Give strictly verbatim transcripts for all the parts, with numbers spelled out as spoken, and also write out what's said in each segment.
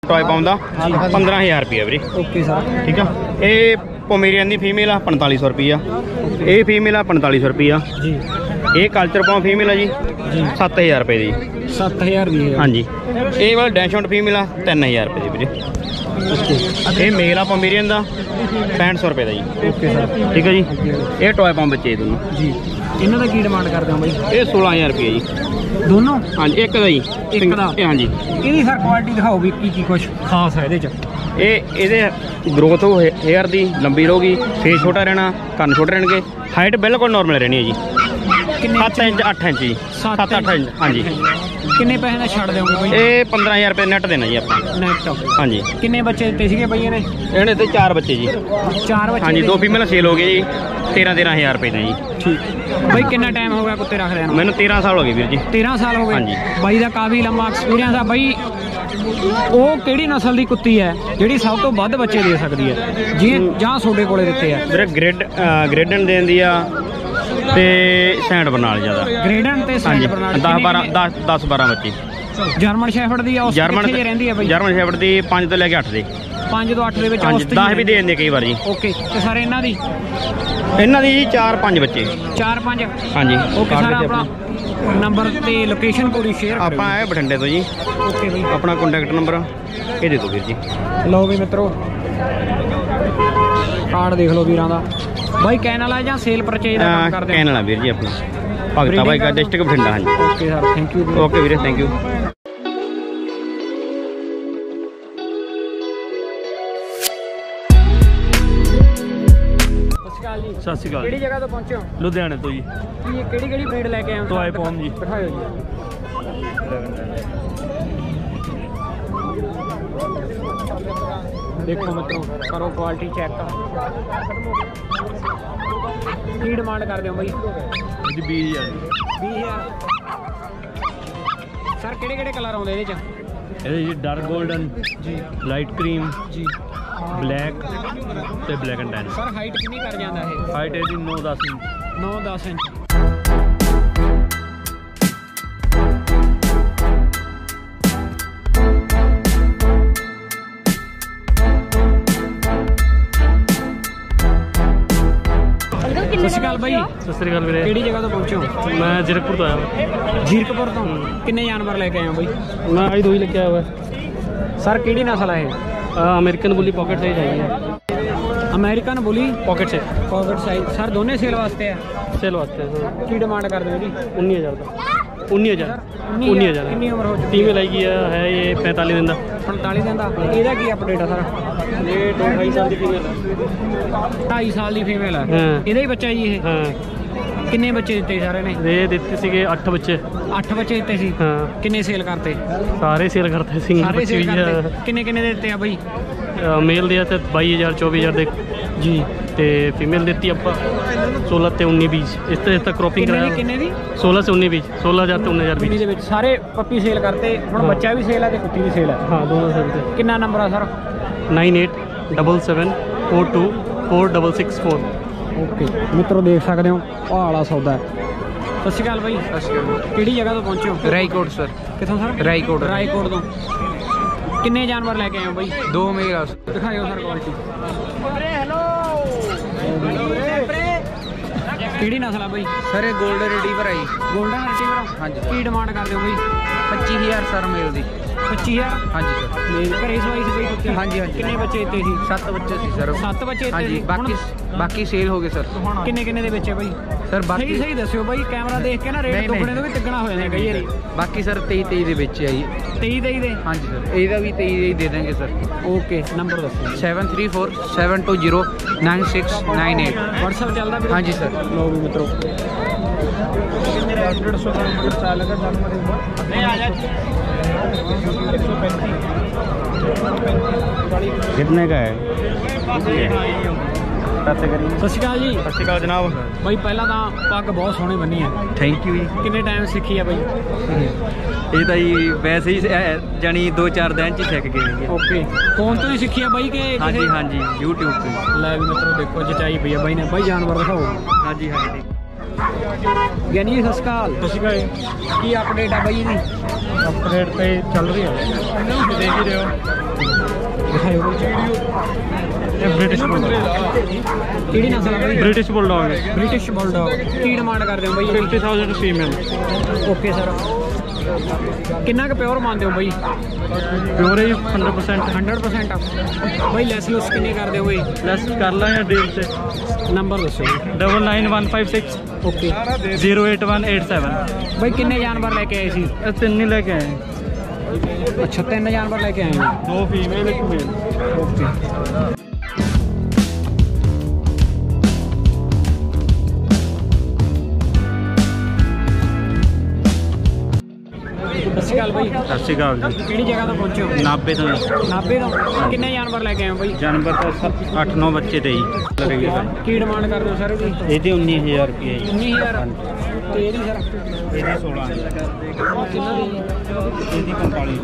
Toy pound का पंद्रह हज़ार रुपया वीरे। ओके सर ठीक है। ये पोमेरियन की फीमेल आ पैंताली सौ रुपया। ये फीमेल आ पैंताली सौ रुपया जी। ये कल्चर पाउंड फीमेल है जी जी सत्त हज़ार रुपये की। सत्त हज़ार की हाँ जी। ये वाला डैशआउट फीमेल आ तीन हज़ार रुपये की वीरे। ये मेल आ पोमेरियन का पैंठ सौ रुपये का जी। ओके सर ठीक है जी। ये टॉय पाउंड बच्चे दोनों जी। इन्हों का की डिमांड करते हो भाई? ये सोलह हज़ार रुपये जी दोनों। हाँ जी एक का जी एक का हाँ जी। ये सर क्वालिटी दिखाओ भी की की कुछ खास है ये ये ग्रोथ हो हेयर की लंबी रहेगी, फेस छोटा रहना, कन्न छोटे रहने, हाइट बिल्कुल नॉर्मल रहनी है जी। सत्त इंच अठ इंच जी सत्त अठ इंच हाँ जी। किन्ने पैसे का छड़ दोगे भाई? ये पंद्रह हज़ार रुपये नैट देना जी अपना नैट हाँ जी। किन्ने बच्चे दिते थे भाई ने? इन्हें तो चार बच्चे जी। चार बच्चे हाँ जी। दो फीमेल सेल हो गए जी तेरह तेरह हज़ार रुपये का जी। ठीक भाई कितना टाइम हो गया कुत्ते रख रहे? मैंने तेरह साल हो गए वीर जी। तेरह साल हो गए हाँ जी। भाई का काफ़ी लंबा एक्सपीरियंस है भाई। ਉਹ ਕਿਹੜੀ ਨਸਲ ਦੀ ਕੁੱਤੀ ਹੈ ਜਿਹੜੀ ਸਭ ਤੋਂ ਵੱਧ ਬੱਚੇ ਦੇ ਸਕਦੀ ਹੈ ਜੀ ਜਾਂ ਤੁਹਾਡੇ ਕੋਲੇ ਦਿੱਤੇ ਆ? ਵੀਰੇ ਗ੍ਰੇਡ ਗ੍ਰੇਡਨ ਦੇਣ ਦੀ ਆ ਤੇ ਸੈਂਡ ਬਰਨਾਲ ਜ਼ਿਆਦਾ ਗ੍ਰੇਡਨ ਤੇ ਸੈਂਡ ਬਰਨਾਲ ਦਸ ਬਾਰਾਂ ਦਸ ਬਾਰਾਂ ਬੱਚੇ। ਜਰਮਨ ਸ਼ੈਫਰਡ ਦੀ ਆ ਉਸ ਕਿੱਥੇ ਰਹਿੰਦੀ ਹੈ ਬਾਈ? ਜਰਮਨ ਸ਼ੈਫਰਡ ਦੀ ਪੰਜ ਤੋਂ ਲੈ ਕੇ ਅੱਠ ਦੇ। ਪੰਜ ਤੋਂ ਅੱਠ ਦੇ ਵਿੱਚ ਉਸ ਦਸ ਵੀ ਦੇ ਦਿੰਦੇ ਕਈ ਵਾਰ ਜੀ। ਓਕੇ ਤੇ ਸਰ ਇਹਨਾਂ ਦੀ ਇਹਨਾਂ ਦੀ ਜੀ ਚਾਰ ਪੰਜ ਬੱਚੇ। ਚਾਰ ਪੰਜ हाँ जी। ओके सर अपना नंबर ते लोकेशन पूरी शेयर अपना है बठिंडे तो जी। ओके भाई अपना कॉन्टैक्ट नंबर ये दे दो वीर जी। लो भी मित्रों कार्ड देख लो वीरां दा भाई। कैन वाला ਜਾਂ सेल परचेज ਦਾ ਕੰਮ ਕਰਦੇ? कैन वाला वीर जी अपना भगता भाई का डिस्ट्रिक्ट बठिंडा हाँ जी। Okay sir thank you. Okay वीरे थैंक यू। सत श्री अकाल। किहड़ी जगह तो पहुंचे हो? लुधियाने तो जी। ये किहड़ी किहड़ी ब्रीड लेके आए हो? टॉय पाउंड जी। दिखाओ जी। देखो मित्रों करो क्वालिटी चेक की डिमांड कर दो भाई जी? बीस हज़ार बीस हज़ार सर किहड़े किहड़े कलर आउंदे इहदे च? ये जी डार्क गोल्डन जी, लाइट क्रीम जी, ब्लैक ਤੇ black and tan. Sir height ਕਿੰਨੀ ਕਰ ਜਾਂਦਾ ਇਹ? ਹਾਈਟ ਇਹਦੀ ਨੌ ਦਸ ਇੰਚ। ਨੌ ਦਸ ਇੰਚ। ਸਤਿ ਸ਼੍ਰੀ ਅਕਾਲ ਬਾਈ। ਸਤਿ ਸ਼੍ਰੀ ਅਕਾਲ ਵੀਰੇ। ਕਿਹੜੀ ਜਗ੍ਹਾ ਤੋਂ ਪਹੁੰਚੇ ਹੋ? ਮੈਂ ਜ਼ੀਰਕਪੁਰ ਤੋਂ ਆਇਆ। ਜ਼ੀਰਕਪੁਰ ਤੋਂ ਕਿੰਨੇ ਜਾਨਵਰ ਲੈ ਕੇ ਆਏ ਹੋ ਬਾਈ? ਮੈਂ ਅੱਜ ਦੋ ਹੀ ਲੈ ਕੇ ਆਇਆ ਹੋਇਆ। ਸਰ ਕਿਹੜੀ ਨਸਲ ਹੈ ਇਹ? अमेरिकन बुली पॉकेट साइज है। American bully pocket size pocket size sir दोनों सेल वास्ते है? सेल वास्ते है। की डिमांड कर दो जी? उन्नीस हज़ार का। उन्नीस हज़ार उन्नीस हज़ार कितनी उम्र हो चुकी? फीमेल आई है ये पैंतालीस दिन का। पैंतालीस दिन का। ਇਹਦਾ ਕੀ अपडेट है सर? ये दो ढाई साल की फीमेल है। ढाई साल की फीमेल है। ਇਹਦਾ ਹੀ ਬੱਚਾ ਜੀ ਇਹ? हाँ। किन्ने बच्चे दिते सारे ने? ये दिते सीगे अठ बच्चे। अठ बच्चे दिते सी। हाँ। किन्ने सेल करते? सारे सेल करते सी। सारे सेल करते। किन्ने किन्ने देते हैं भाई? मेल दिया तो बाई हज़ार चौबीस हज़ार दे जी। तो फीमेल देती आप सोलह ते उन्नीस बीस इस तरह तक क्रॉपिंग कराया। किन्ने दी? सोलह से उन्नीस बीस सोलह हज़ार तो उन्नीस हज़ार बीस सारे पप्पी सेल करते। हम बच्चा भी सेल है तो कुत्ती भी सेल है? हाँ दोनों सेल। कितना नंबर है sir? Nine eight double seven four two four double six four. Okay मित्रों देख सकते हो भाला सौदा है। सत श्री अकाल भाई। सत श्री अकाल। किहड़ी जगह तो पहुंचे हो? रायकोट सर। कितों सर? रायकोट। रायकोट तो किन्ने जानवर लेके आए हो भाई? दो मेल। दिखाओ सर क्वालिटी। किहड़ी नस्ल है भाई? सर गोल्डन रिट्रीवर है। गोल्डन रिट्रीवर हाँ जी। की डिमांड कर दो भाई? पच्चीस हज़ार सर मेल की। पच्चीस हज़ार हाँ जी सर। घरे सवाई से भाई कुत्ते? हाँ जी हाँ जी। कितने बच्चे दिते सी? सत्त बच्चे सी सर। सत्त बच्चे हाँ जी। बाकी बाकी सेल हो गए सर। किन्ने किन्ने दे बच्चे भाई? सर बाकी सही सही दस्सिओ भाई कैमरा देख के ना रेट दुगने तो भी तिगना हो जाने कई बारी। बाकी सर तेईस तेईस दे बच्चे आई। तेईस तेईस दे हाँ जी सर। ਇਹਦਾ भी तेईस तेईस दे देंगे सर। ओके नंबर दसो? Seven three four seven two zero nine six nine eight. WhatsApp चलता हाँ जी सर। लो भी मित्रों कितने का है? सत श्रीकाल जी। सत श्रीकाल जनाब। भाई पहला तो पग बहुत सोहनी बनी है। थैंक यू जी। कितने टाइम सीखी है भाई? ये तो जी वैसे ही जानी दो चार दिन च सीख गए। ओके फोन तो ही सीखी है भाई के? हाँ जी हाँ जी यूट्यूब पे। लै भी मित्रों देखो जचाई पई है भाई ने। भाई जानवर दिखाओ। हाँ जी हाँ जी ਗਿਆਨੀ ਜੀ ਸਤਿ ਸ਼੍ਰੀ ਅਕਾਲ। ਸਤਿ ਸ਼੍ਰੀ ਅਕਾਲ। ਕੀ ਅਪਡੇਟ ਆ ਬਾਈ ਇਹਦੀ? ਅਪਡੇਟ ਤੇ ਚੱਲ ਰਹੀ ਹੈ, ਦੇਖ ਹੀ ਰਹੇ ਹੋ। ਦਿਖਾਇਓ ਬਾਈ। ਇਹ ਬ੍ਰਿਟਿਸ਼ ਬੁਲਡੌਗ, ਕਿਹੜੀ ਨਸਲ ਆ ਬਾਈ? ਬ੍ਰਿਟਿਸ਼ ਬੁਲਡੌਗ ਹੈ। British bulldog. ਕੀ ਡਿਮਾਂਡ ਕਰਦੇ ਹੋ ਬਾਈ? Fifty thousand female. Okay sir. ਕਿੰਨਾ ਕੁ ਪਿਓਰ ਮੰਨਦੇ ਹੋ ਬਾਈ? ਪਿਓਰ ਹੈ ਜੀ ਹੰਡਰਡ ਪਰਸੈਂਟ। ਹੰਡਰਡ ਪਰਸੈਂਟ ਬਾਈ। ਲੈਸ ਲੁਸ ਕਿੰਨੇ ਕਰਦੇ ਹੋ ਬਾਈ? ਲੈਸ ਕਰ ਲਾਂ ਜਾਂ ਡੀਲ ਤੇ? ਨੰਬਰ ਦੱਸੋ ਜੀ। Double nine one five six okay. Zero eight one eight seven. ਬਾਈ ਕਿੰਨੇ ਜਾਨਵਰ ਲੈ ਕੇ ਆਏ ਸੀ? ਇਹ ਤਿੰਨ ਹੀ ਲੈ ਕੇ ਆਏ। ਅੱਛਾ, ਤਿੰਨ ਜਾਨਵਰ ਲੈ ਕੇ ਆਏ ਹੋ। ਦੋ ਫੀਮੇਲ ਇੱਕ ਮੇਲ। ਓਕੇ। ਸਤਿ ਸ਼੍ਰੀ ਅਕਾਲ ਬਾਈ। ਸਤਿ ਸ਼੍ਰੀ ਅਕਾਲ ਜੀ। ਕਿਹੜੀ ਜਗ੍ਹਾ ਤੋਂ ਪਹੁੰਚੇ ਹੋ? ਨਾਭੇ ਤੋਂ ਜੀ। ਨਾਭੇ ਤੋਂ। ਕਿੰਨੇ ਜਾਨਵਰ ਲੈ ਕੇ ਆਏ ਹੋ ਬਾਈ? ਜਾਨਵਰ ਤਾਂ ਅੱਠ ਨੌ ਬੱਚੇ ਤੇ ਜੀ। ਕੀ ਡਿਮਾਂਡ ਕਰਦੇ ਹੋ ਸਰ ਇਹਦੀ? ਇਹਦੇ ਉੱਨੀ ਹਜ਼ਾਰ ਰੁਪਏ ਜੀ। ਉੱਨੀ ਹਜ਼ਾਰ। ਤੇ ਇਹਦੀ ਸਰ? ਇਹਦੇ ਸੋਲਾਂ ਹਜ਼ਾਰ। ਕਿੰਨਾ ਦੀ? ਇਹਦੀ ਪੰਤਾਲੀ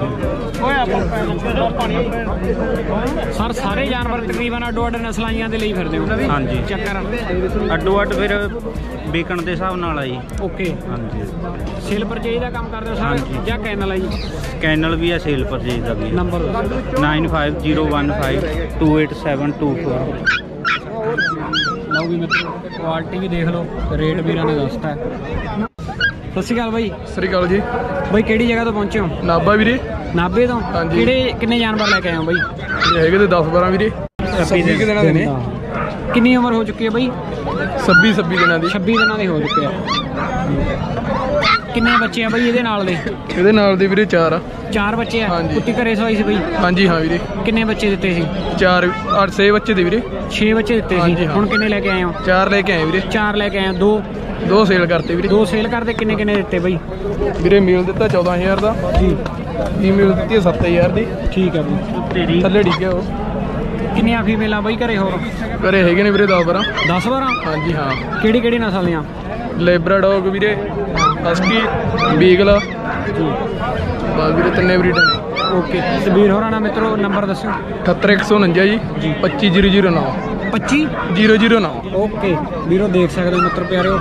ਸਰ ਸਾਰੇ ਜਾਨਵਰ ਤਕਰੀਬਨ ਅੱਡੋ ਅੱਡ ਨਸਲਾਂ ਦੇ ਲਈ ਫਿਰਦੇ ਹੋ? ਹਾਂਜੀ। ਚੱਕਰ ਅੱਡੋ ਅੱਡ ਫਿਰ ਵਿਕਣ ਦੇ ਹਿਸਾਬ ਨਾਲ ਆ ਜੀ। ਓਕੇ। ਹਾਂਜੀ। ਸੇਲ ਪਰਚੇਜ ਦਾ ਕੰਮ ਕਰਦੇ ਹੋ ਸਰ ਹਾਂਜੀ। ਜਾਂ ਕੈਨਲ ਆ ਜੀ? ਕੈਨਲ ਵੀ ਆ, ਸੇਲ ਪਰਚੇਜ ਦਾ ਵੀ ਆ। Number nine five zero one five two eight seven two four. ਲਓ ਵੀ ਮਿੱਤਰੋ, ਕੁਆਲਿਟੀ ਵੀ ਦੇਖ ਲਓ, ਰੇਟ ਵੀਰਾਂ ਨੇ ਦੱਸਤਾ ਹੈ। ਸਤਿ ਸ਼੍ਰੀ ਅਕਾਲ ਬਾਈ। ਸਤਿ ਸ਼੍ਰੀ ਅਕਾਲ ਜੀ। ਬਾਈ ਕਿਹੜੀ ਜਗ੍ਹਾ ਤੋਂ ਪਹੁੰਚੇ ਹੋ? ਨਾਭਾ ਵੀਰੇ। ਨਾਭੇ ਤੋਂ। ਹਾਂਜੀ। ਕਿਹੜੇ ਕਿੰਨੇ ਜਾਨਵਰ ਲੈ ਕੇ ਆਏ ਹੋ ਬਾਈ? ਇਹ ਹੈਗੇ ਤੇ ਦਸ ਬਾਰਾਂ ਵੀਰੇ। ਛੱਬੀ ਕੁ ਦਿਨਾਂ ਦੇ ਨੇ। ਕਿੰਨੀ ਉਮਰ ਹੋ ਚੁੱਕੀ ਹੈ ਬਾਈ? ਛੱਬੀ ਛੱਬੀ ਦਿਨਾਂ ਦੀ। ਛੱਬੀ ਦਿਨਾਂ ਦੇ ਹੋ ਚੁੱਕੇ ਆ। ਕਿੰਨੇ ਬੱਚੇ ਆ ਬਾਈ ਇਹਦੇ ਨਾਲ ਦੇ? ਇਹਦੇ ਨਾਲ ਦੇ ਵੀਰੇ ਚਾਰ ਆ। ਚਾਰ ਬੱਚੇ ਆ। ਹਾਂਜੀ। ਕੁੱਤੀ ਘਰੇ ਸਵਾਈ ਸੀ ਬਾਈ? ਹਾਂਜੀ ਹਾਂ ਵੀਰੇ। ਕਿੰਨੇ ਬੱਚੇ ਦਿੱਤੇ ਸੀ? ਚਾਰ ਅੱਠ ਛੇ ਬੱਚੇ ਦੇ ਵੀਰੇ। ਛੇ ਬੱਚੇ ਦਿੱਤੇ ਸੀ। ਹਾਂਜੀ, ਹਾਂ। ਹੁਣ ਕਿੰਨੇ ਲੈ ਕੇ ਆਏ ਹੋ? ਚਾਰ ਲੈ ਕੇ ਆਏ ਵੀਰੇ। ਚਾਰ ਲੈ ਕੇ ਆਏ ਹੋ। ਦੋ ਦੋ ਸੇਲ ਕਰਤੇ ਵੀਰੇ। ਦੋ ਸੇਲ ਕਰਦੇ। ਕਿੰਨੇ ਕਿੰਨੇ ਦਿੱਤੇ ਬਾਈ? ਵੀਰੇ ਮੇਲ ਦਿੱਤਾ ਚੌਦਾਂ ਹਜ਼ਾਰ ਦਾ ਜੀ। ਫੀਮੇਲ ਦਿੱਤੀ ਸੱਤ ਹਜ਼ਾਰ ਦੀ। ਠੀਕ ਹੈ ਬਾਈ। ਥੱਲੇ ਠੀਕ ਹੈ ਉਹ। ਕਿੰਨੀਆਂ ਫੀਮੇਲਾਂ ਬਾਈ ਘਰੇ ਹੋਰ? ਘਰੇ ਹੈਗੇ ਨੇ ਵੀਰੇ ਦਸ ਬਾਰਾਂ। ਦਸ ਬਾਰਾਂ। ਹਾਂਜੀ ਹਾਂ। ਕਿਹੜੀ ਕਿਹੜੀ ਨਸਲ ਦੀਆਂ? ਲੈਬਰਾਡੋਗ ਵੀਰੇ, ਹਸਕੀ, ਬੀਗਲ। ਜੀ। ਬਸ ਵੀਰੇ ਤਿੰਨੇ ਬਰੀਡਾਂ ਨੇ। ਓਕੇ। ਤੇ ਵੀਰ ਹੋਰਾਂ ਨਾਲ ਮਿੱਤਰੋ ਨੰਬਰ ਦੱਸਿਓ। ਅਠੱਤਰ ਇੱਕ ਸੌ ਉਣੰਜਾ ਜੀ ਜੀ। ਪੱਚੀ ਜ਼ੀਰੋ ਜ਼ੀਰੋ ਨੌ। ਪੱਚੀ ਜ਼ੀਰੋ ਜ਼ੀਰੋ ਨੌ। ਓਕੇ ਵੀਰੋ, ਦੇਖ ਸਕਦੇ ਹੋ ਮਿੱਤਰ ਪਿਆਰਿਓ।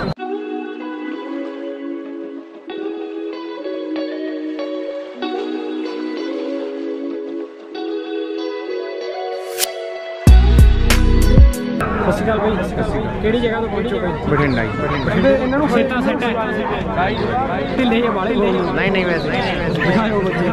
ਸਤਿ ਸ਼੍ਰੀ ਅਕਾਲ ਬਾਈ। ਕਿਹੜੀ ਜਗ੍ਹਾ ਤੋਂ ਪਹੁੰਚੋ ਬਾਈ? ਬਠਿੰਡਾ ਜੀ। ਇਹਨਾਂ ਨੂੰ ਸੇਟਾ ਸੈੱਟ ਹੈ। ਢਿੱਲੇ ਜਿਹੇ ਵਾਲੇ ਨਹੀਂ? ਨਹੀਂ ਨਹੀਂ ਵੈਸੇ ਦਿਖਾਓ ਬੱਚੇ।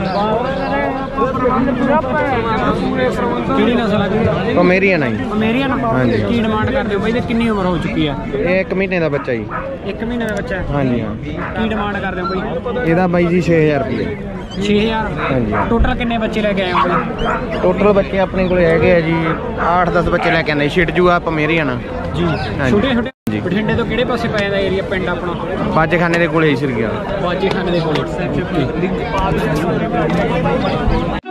ਕਿਹੜੀ ਨਸਲ ਆ ਗਈ? ਪੋਮੇਰੀਅਨ ਆ ਜੀ। ਪੋਮੇਰੀਅਨ। ਹਾਂਜੀ। ਕੀ ਡਿਮਾਂਡ ਕਰਦੇ ਹੋ ਬਾਈ? ਤੇ ਕਿੰਨੀ ਉਮਰ ਹੋ ਚੁੱਕੀ ਆ? ਇਹ ਇੱਕ ਮਹੀਨੇ ਦਾ ਬੱਚਾ ਜੀ। ਇੱਕ ਮਹੀਨੇ ਦਾ ਬੱਚਾ ਹੈ। ਹਾਂਜੀ ਹਾਂ। ਕੀ ਡਿਮਾਂਡ ਕਰਦੇ ਹੋ ਬਾਈ? ਇਹਦਾ ਬਾਈ ਜੀ ਛੇ ਹਜ਼ਾਰ ਰੁਪਏ। ਛੇ ਹਜ਼ਾਰ। ਹਾਂਜੀ। ਟੋਟਲ ਕਿੰਨੇ ਬੱਚੇ ਲੈ ਕੇ ਆਏ ਹੋ ਬਾਈ? ਟੋਟਲ ਬੱਚੇ ਆਪਣੇ ਕੋਲ ਹੈਗੇ ਆ ਜੀ ਅੱਠ ਦਸ ਬੱਚੇ ਲੈ ਕੇ ਆਂਦੇ। ਸ਼ਿਟਜੂ ਆ, ਪੋਮੇਰੀਅਨ ਜੀ। ਛੋਟੇ ਛੋਟੇ। ਬਠਿੰਡੇ ਤੋਂ ਕਿਹੜੇ ਪਾਸੇ ਪੈ ਜਾਂਦਾ ਏਰੀਆ ਪਿੰਡ ਆਪਣਾ? ਬਾਜੇਖਾਨੇ ਦੇ ਕੋਲੇ ਹੀ ਸਿਰ ਗਿਆ। ਬਾਜੀਖਾਨੇ ਦੇ ਕੋਲ।